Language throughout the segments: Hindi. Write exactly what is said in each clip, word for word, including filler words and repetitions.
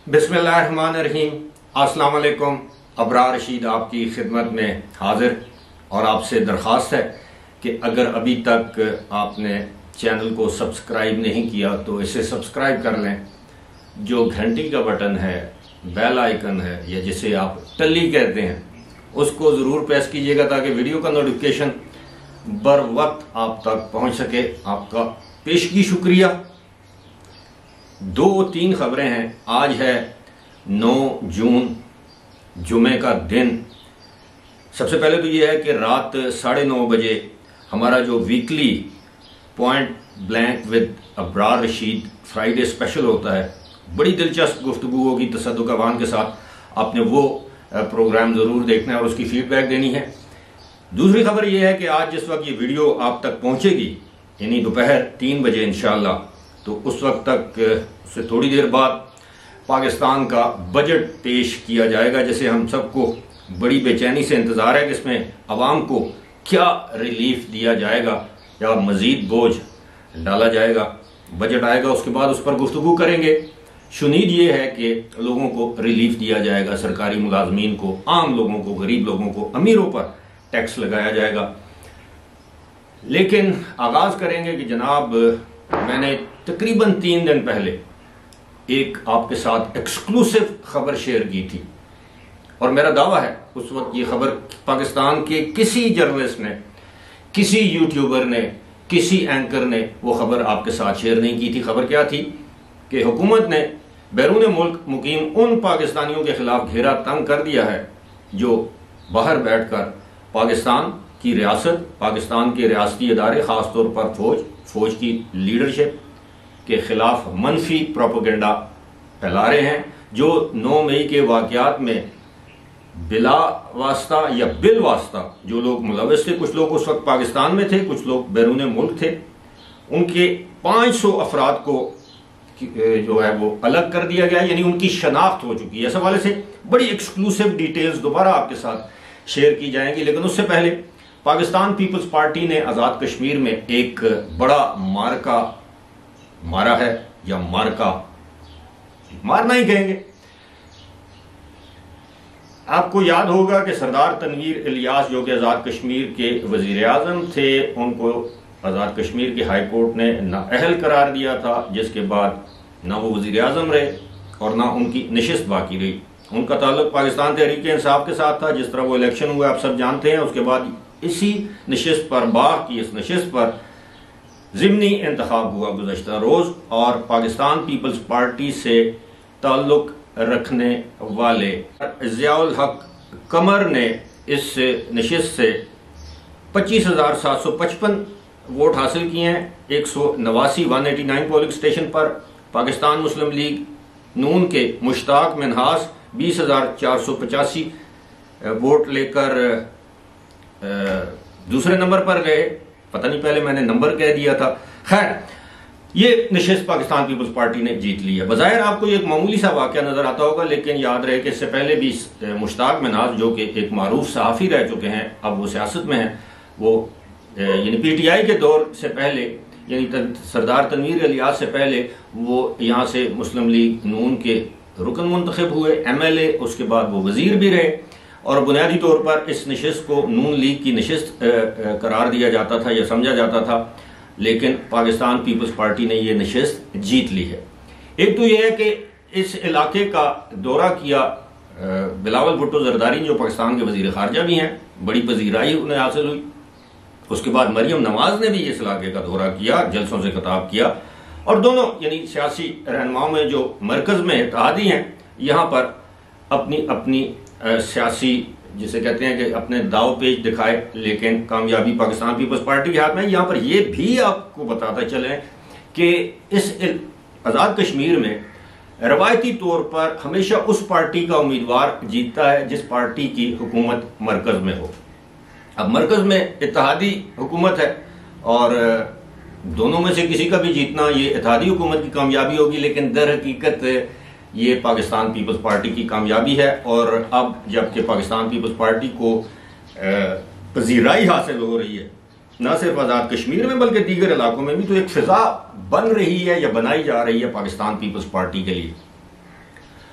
बिस्मिल्लाहिर्रहमानिर्रहीम। अस्सलाम वालेकुम। अबरार रशीद आपकी खिदमत में हाजिर और आपसे दरख्वास्त है कि अगर अभी तक आपने चैनल को सब्सक्राइब नहीं किया तो इसे सब्सक्राइब कर लें। जो घंटी का बटन है, बेल आइकन है, या जिसे आप टल्ली कहते हैं, उसको ज़रूर प्रेस कीजिएगा ताकि वीडियो का नोटिफिकेशन बर वक्त आप तक पहुंच सके। आपका पेशगी शुक्रिया। दो तीन खबरें हैं। आज है नौ जून, जुमे का दिन। सबसे पहले तो यह है कि रात साढ़े नौ बजे हमारा जो weekly point blank with Abrar Rashid Friday special होता है, बड़ी दिलचस्प गुफ्तगू होगी तसद्दुक अवान के साथ। आपने वो प्रोग्राम ज़रूर देखना है और उसकी फीडबैक देनी है। दूसरी खबर यह है कि आज जिस वक्त ये वीडियो आप तक पहुंचेगी, यानी दोपहर तीन बजे इंशाअल्लाह, तो उस वक्त तक उससे थोड़ी देर बाद पाकिस्तान का बजट पेश किया जाएगा, जिसे हम सबको बड़ी बेचैनी से इंतज़ार है कि इसमें अवाम को क्या रिलीफ दिया जाएगा या मज़ीद बोझ डाला जाएगा। बजट आएगा, उसके बाद उस पर गुफ्तगू करेंगे। शुनीद ये है कि लोगों को रिलीफ दिया जाएगा, सरकारी मुलाजमीन को, आम लोगों को, गरीब लोगों को, अमीरों पर टैक्स लगाया जाएगा। लेकिन आगाज करेंगे कि जनाब, मैंने तकरीबन तीन दिन पहले एक आपके साथ एक्सक्लूसिव खबर शेयर की थी और मेरा दावा है उस वक्त ये खबर पाकिस्तान के किसी जर्नलिस्ट ने, किसी यूट्यूबर ने, किसी एंकर ने वो खबर आपके साथ शेयर नहीं की थी। खबर क्या थी कि हुकूमत ने बैरून मुल्क मुकीम उन पाकिस्तानियों के खिलाफ घेरा तंग कर दिया है जो बाहर बैठकर पाकिस्तान की रियासत, पाकिस्तान के रियासती इदारे, खासतौर पर फौज, फौज की लीडरशिप के खिलाफ मनफी प्रोपेगेंडा फैला रहे हैं। जो नौ मई के वाकयात में बिला वास्ता या बिल वास्ता जो लोग मुलविस थे, कुछ लोग उस वक्त पाकिस्तान में थे, कुछ लोग बैरून मुल्क थे, उनके पाँच सौ अफराद को जो है वो अलग कर दिया गया, यानी उनकी शनाख्त हो चुकी है। इस हवाले से बड़ी एक्सक्लूसिव डिटेल्स दोबारा आपके साथ शेयर की जाएंगी। लेकिन उससे पहले पाकिस्तान पीपल्स पार्टी ने आज़ाद कश्मीर में एक बड़ा मार्का मारा है, या मार्का मारना ही कहेंगे। आपको याद होगा कि सरदार तनवीर इलियास, जो कि आज़ाद कश्मीर के वजीर आज़म थे, उनको आज़ाद कश्मीर की हाई कोर्ट ने नाअहल करार दिया था, जिसके बाद ना वो वजीर आज़म रहे और ना उनकी नशिस्त बाकी रही। उनका ताल्लुक पाकिस्तान तहरीक इंसाफ के साथ था। जिस तरह वो इलेक्शन हुआ आप सब जानते हैं, उसके बाद इसी नशिस्त पर, बाग की इस नशिस्त पर ज़िमनी इंतखाब हुआ गुज़श्ता रोज़, और पाकिस्तान पीपल्स पार्टी से ताल्लुक रखने वाले ज़ियाउल हक कमर ने इस नशिस्त से पच्चीस हजार सात सौ पचपन वोट हासिल किए हैं। एक सौ नवासी one eighty nine polling station पर पाकिस्तान मुस्लिम लीग नून के मुश्ताक मिनहास बीस हजार चार सौ पचासी वोट लेकर दूसरे नंबर पर गए। पता नहीं पहले मैंने नंबर कह दिया था। खैर, ये नशिस्त पाकिस्तान पीपल्स पार्टी ने जीत ली है। बज़ाहिर आपको एक मामूली सा वाकया नजर आता होगा, लेकिन याद रहे कि इससे पहले भी मुश्ताक मिनहास, जो कि एक मारूफ सहाफ़ी रह चुके हैं, अब वो सियासत में हैं, वो यानी पीटीआई के दौर से पहले, यानी सरदार तनवीर इलियास से पहले, वो यहाँ से मुस्लिम लीग नून के रुकन मुंतखब हुए, एमएलए, उसके बाद वो वजीर भी रहे, और बुनियादी तौर पर इस नशिस्त को नून लीग की नशिस्त करार दिया जाता था या समझा जाता था। लेकिन पाकिस्तान पीपल्स पार्टी ने ये नशिस्त जीत ली है। एक तो यह है कि इस इलाके का दौरा किया बिलावल भुट्टो जरदारी, जो पाकिस्तान के वजीर खारजा भी हैं, बड़ी पजीराई उन्हें हासिल हुई। उसके बाद मरियम नवाज ने भी इस इलाके का दौरा किया, जलसों से खिताब किया, और दोनों यानी सियासी रहनुमाओं में जो मरकज में इत्तेहादी हैं, यहाँ पर अपनी अपनी सियासी, जिसे कहते हैं कि अपने दाव पेच दिखाए, लेकिन कामयाबी पाकिस्तान पीपल्स पार्टी के हाथ में। यहाँ पर यह भी आपको बताते चलें कि इस आज़ाद कश्मीर में रवायती तौर पर हमेशा उस पार्टी का उम्मीदवार जीतता है जिस पार्टी की हुकूमत मरकज में हो। अब मरकज में इत्तेहादी हुकूमत है और दोनों में से किसी का भी जीतना ये इत्तेहादी हुकूमत की कामयाबी होगी, लेकिन दर हकीकत ये पाकिस्तान पीपल्स पार्टी की कामयाबी है। और अब जबकि पाकिस्तान पीपल्स पार्टी को पजीराई हासिल हो रही है, न सिर्फ आज़ाद कश्मीर में बल्कि दीगर इलाकों में भी, तो एक फिजा बन रही है या बनाई जा रही है पाकिस्तान पीपल्स पार्टी के लिए।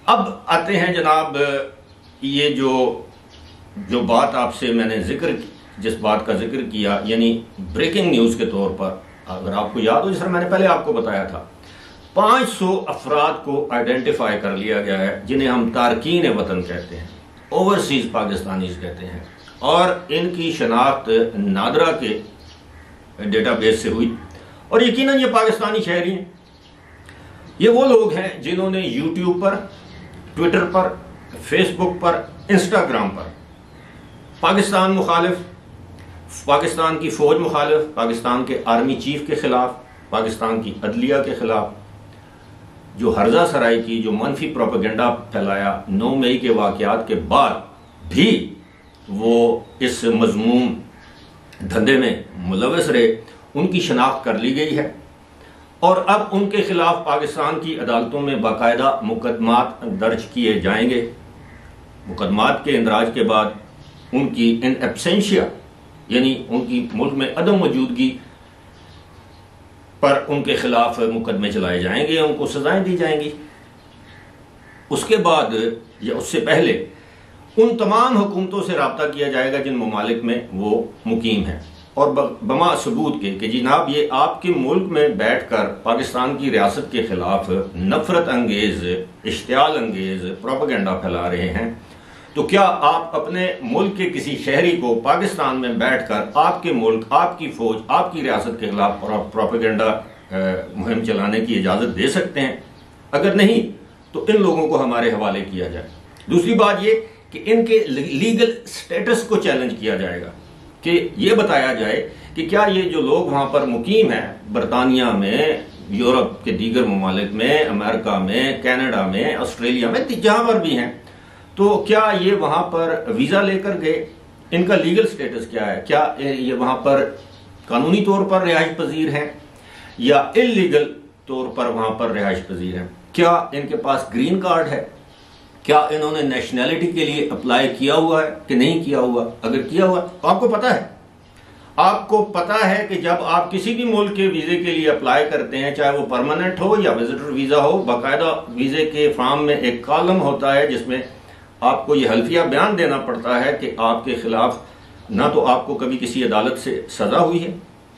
अब आते हैं जनाब, ये जो जो बात आपसे मैंने जिक्र जिस बात का जिक्र किया, यानी ब्रेकिंग न्यूज़ के तौर पर, अगर आपको याद हो, जिस मैंने पहले आपको बताया था, पाँच सौ अफराद को आइडेंटिफाई कर लिया गया है जिन्हें हम तारकीन वतन कहते हैं, ओवरसीज पाकिस्तानीज कहते हैं, और इनकी शनाख्त नादरा के डेटाबेस से हुई। और यकीनन ये पाकिस्तानी शहरी हैं। ये वो लोग हैं जिन्होंने यूट्यूब पर, ट्विटर पर, फेसबुक पर, इंस्टाग्राम पर पाकिस्तान मुखालिफ, पाकिस्तान की फौज मुखालिफ, पाकिस्तान के आर्मी चीफ के खिलाफ, पाकिस्तान की अदलिया के खिलाफ जो हर्जा सराई की, जो मनफी प्रोपेगेंडा फैलाया, नौ मई के वाकयात के बाद भी वो इस मजमूम धंधे में मुलविस रहे, उनकी शनाख्त कर ली गई है। और अब उनके खिलाफ पाकिस्तान की अदालतों में बाकायदा मुकदमात दर्ज किए जाएंगे। मुकदमात के इंदराज के बाद उनकी इन एब्सेंशिया, यानी उनकी मुल्क में अदम मौजूदगी पर उनके खिलाफ मुकदमे चलाए जाएंगे, उनको सजाएं दी जाएंगी। उसके बाद या उससे पहले उन तमाम हुकूमतों से रब्ता किया जाएगा जिन ममालिक में वो मुकीम हैं, और बमा सबूत के कि जनाब ये आपके मुल्क में बैठकर पाकिस्तान की रियासत के खिलाफ नफरत अंगेज, इश्तियाल अंगेज प्रोपेगेंडा फैला रहे हैं, तो क्या आप अपने मुल्क के किसी शहरी को पाकिस्तान में बैठकर आपके मुल्क, आपकी फौज, आपकी रियासत के खिलाफ प्रोपेगेंडा मुहिम चलाने की इजाजत दे सकते हैं? अगर नहीं तो इन लोगों को हमारे हवाले किया जाए। दूसरी बात ये कि इनके लीगल स्टेटस को चैलेंज किया जाएगा, कि ये बताया जाए कि क्या ये जो लोग वहां पर मुकीम हैं, बरतानिया में, यूरोप के दीगर ममालिक में, अमेरिका में, कनाडा में, ऑस्ट्रेलिया में, जहां पर भी हैं, तो क्या ये वहां पर वीजा लेकर गए? इनका लीगल स्टेटस क्या है? क्या ये वहां पर कानूनी तौर पर रिहाइश पजीर हैं या इलीगल तौर पर वहां पर रिहाइश पजीर हैं? क्या इनके पास ग्रीन कार्ड है? क्या इन्होंने नेशनैलिटी के लिए अप्लाई किया हुआ है कि नहीं किया हुआ? अगर किया हुआ तो आपको पता है, आपको पता है कि जब आप किसी भी मुल्क के वीजे के लिए अप्लाई करते हैं, चाहे वो परमानेंट हो या विजिटर वीजा हो, बाकायदा वीजे के फॉर्म में एक कॉलम होता है जिसमें आपको ये हल्फिया बयान देना पड़ता है कि आपके खिलाफ ना तो आपको कभी किसी अदालत से सजा हुई है,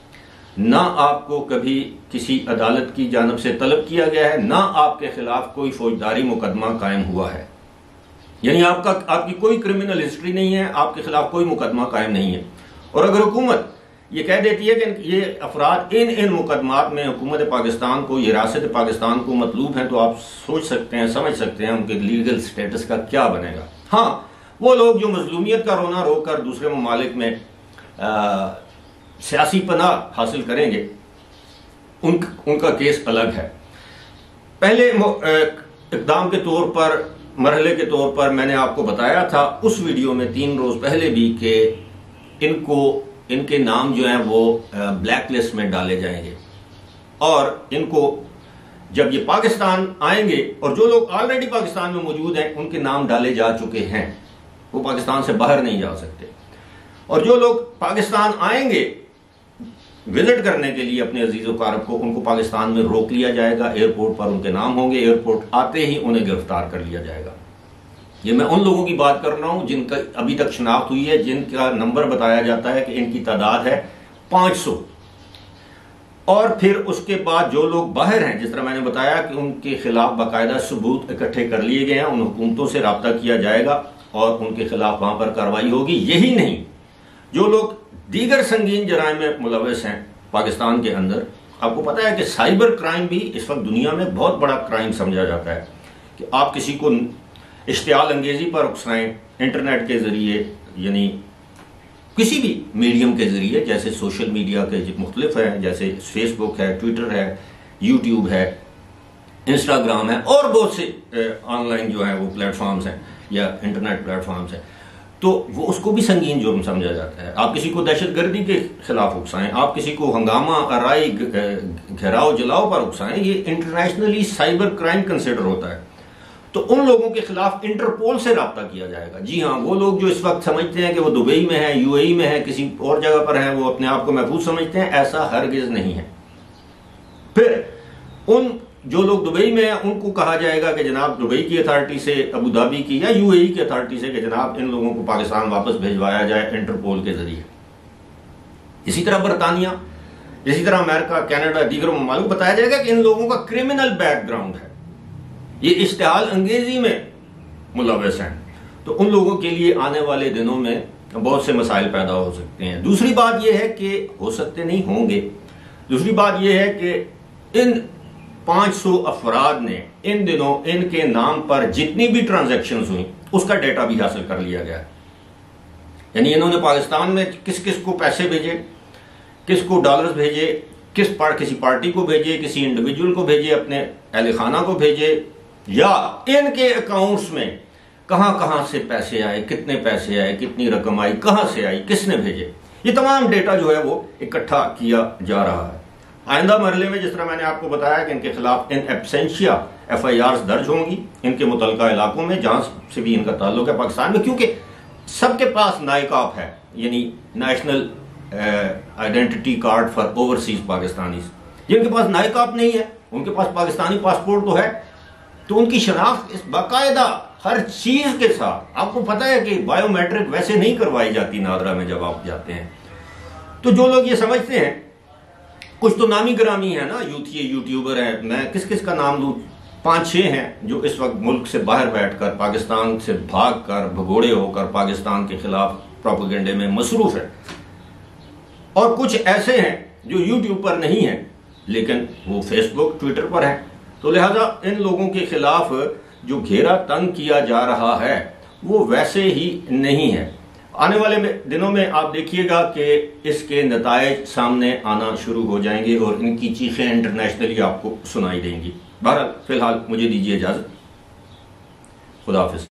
ना आपको कभी किसी अदालत की जानब से तलब किया गया है, ना आपके खिलाफ कोई फौजदारी मुकदमा कायम हुआ है। यानी आपका आपकी कोई क्रिमिनल हिस्ट्री नहीं है, आपके खिलाफ कोई मुकदमा कायम नहीं है। और अगर हुकूमत ये कह देती है कि ये अफराद इन इन मुकदमात में हुकूमत पाकिस्तान को, ये रियासत पाकिस्तान को मतलूब हैं, तो आप सोच सकते हैं, समझ सकते हैं उनके लीगल स्टेटस का क्या बनेगा। हाँ, वो लोग जो मजलूमियत का रोना रोकर दूसरे ममालिक में आ, सियासी पनाह हासिल करेंगे, उन, उनका केस अलग है। पहले इकदाम के तौर पर, मरहले के तौर पर मैंने आपको बताया था उस वीडियो में तीन रोज पहले भी कि इनको इनके नाम जो हैं वो ब्लैक लिस्ट में डाले जाएंगे, और इनको जब ये पाकिस्तान आएंगे, और जो लोग ऑलरेडी पाकिस्तान में मौजूद हैं उनके नाम डाले जा चुके हैं, वो पाकिस्तान से बाहर नहीं जा सकते। और जो लोग पाकिस्तान आएंगे विजिट करने के लिए अपने अजीज वकारब को, उनको पाकिस्तान में रोक लिया जाएगा, एयरपोर्ट पर उनके नाम होंगे, एयरपोर्ट आते ही उन्हें गिरफ्तार कर लिया जाएगा। ये मैं उन लोगों की बात कर रहा हूं जिनका अभी तक शनाख्त हुई है, जिनका नंबर बताया जाता है कि इनकी तादाद है पांच सौ। और फिर उसके बाद जो लोग बाहर हैं, जिस तरह मैंने बताया कि उनके खिलाफ बाकायदा सबूत इकट्ठे कर लिए गए हैं, उन हुकूमतों से रब्ता किया जाएगा और उनके खिलाफ वहां पर कार्रवाई होगी। यही नहीं, जो लोग दीगर संगीन जराइम में मुलविस हैं पाकिस्तान के अंदर, आपको पता है कि साइबर क्राइम भी इस वक्त दुनिया में बहुत बड़ा क्राइम समझा जाता है कि आप किसी को इश्तियाल अंगेजी पर उकसाएं इंटरनेट के जरिए, यानी किसी भी मीडियम के जरिए, जैसे सोशल मीडिया के मुख्तलिफ है, जैसे फेसबुक है, ट्विटर है, यूट्यूब है, इंस्टाग्राम है, और बहुत से ऑनलाइन जो है वो प्लेटफॉर्म्स हैं या इंटरनेट प्लेटफॉर्म्स हैं, तो वो उसको भी संगीन जुर्म समझा जाता है। आप किसी को दहशतगर्दी के खिलाफ उकसाएं, आप किसी को हंगामा, आराई, घेराव जलाओ पर उकसाएं, ये इंटरनेशनली साइबर क्राइम कंसिडर होता है। तो उन लोगों के खिलाफ इंटरपोल से रब्ता किया जाएगा। जी हाँ, वो लोग जो इस वक्त समझते हैं कि वो दुबई में है, यूएई में है, किसी और जगह पर है, वो अपने आप को महफूज समझते हैं, ऐसा हरगिज नहीं है। फिर उन जो लोग दुबई में हैं उनको कहा जाएगा कि जनाब दुबई की अथॉरिटी से, अबू धाबी की या यूएई की अथॉरिटी से कि जनाब इन लोगों को पाकिस्तान वापस भिजवाया जाए इंटरपोल के जरिए। इसी तरह बरतानिया, इसी तरह अमेरिका, कनाडा, दीगर ममालिक बताया जाएगा कि इन लोगों का क्रिमिनल बैकग्राउंड है, ये इश्तिहाल अंगेजी में मुलव्वस हैं। तो उन लोगों के लिए आने वाले दिनों में बहुत से मसाइल पैदा हो सकते हैं। दूसरी बात यह है कि हो सकते नहीं होंगे, दूसरी बात यह है कि इन पाँच सौ अफराद ने इन दिनों इनके नाम पर जितनी भी ट्रांजैक्शंस हुई उसका डेटा भी हासिल कर लिया गया। यानी इन्होंने पाकिस्तान में किस किस को पैसे भेजे, किसको डॉलर्स भेजे, किस पार किसी पार्टी को भेजे, किसी इंडिविजुअल को भेजे, अपने अहले खाना को भेजे, या इनके अकाउंट्स में कहां कहां से पैसे आए, कितने पैसे आए, कितनी रकम आई, कहां से आई, किसने भेजे, ये तमाम डेटा जो है वो इकट्ठा किया जा रहा है। आइंदा मरहले में जिस तरह मैंने आपको बताया कि इनके खिलाफ in absentia F I R दर्ज होंगी इनके मुतलका इलाकों में जहां से भी इनका ताल्लुक है पाकिस्तान में, क्योंकि सबके पास नाइकाप है, यानी national identity card for overseas Pakistani. जिनके पास नाइकाप नहीं है उनके पास पाकिस्तानी पासपोर्ट तो है, तो उनकी शनाख्त इस बाकायदा हर चीज के साथ, आपको पता है कि बायोमेट्रिक वैसे नहीं करवाई जाती नादरा में जब आप जाते हैं। तो जो लोग ये समझते हैं, कुछ तो नामी ग्रामी है ना, यूथ ये यूट्यूबर हैं, मैं किस किस का नाम लूं, पांच छह हैं जो इस वक्त मुल्क से बाहर बैठकर पाकिस्तान से भागकर भगोड़े होकर पाकिस्तान के खिलाफ प्रोपेगेंडे में मसरूफ है, और कुछ ऐसे हैं जो यूट्यूब पर नहीं है लेकिन वो फेसबुक ट्विटर पर है। तो लिहाजा इन लोगों के खिलाफ जो घेरा तंग किया जा रहा है वो वैसे ही नहीं है। आने वाले दिनों में आप देखिएगा कि इसके नतायज सामने आना शुरू हो जाएंगे और इनकी चीखें इंटरनेशनली आपको सुनाई देंगी। बहरहाल फिलहाल मुझे दीजिए इजाजत, खुदा हाफिज।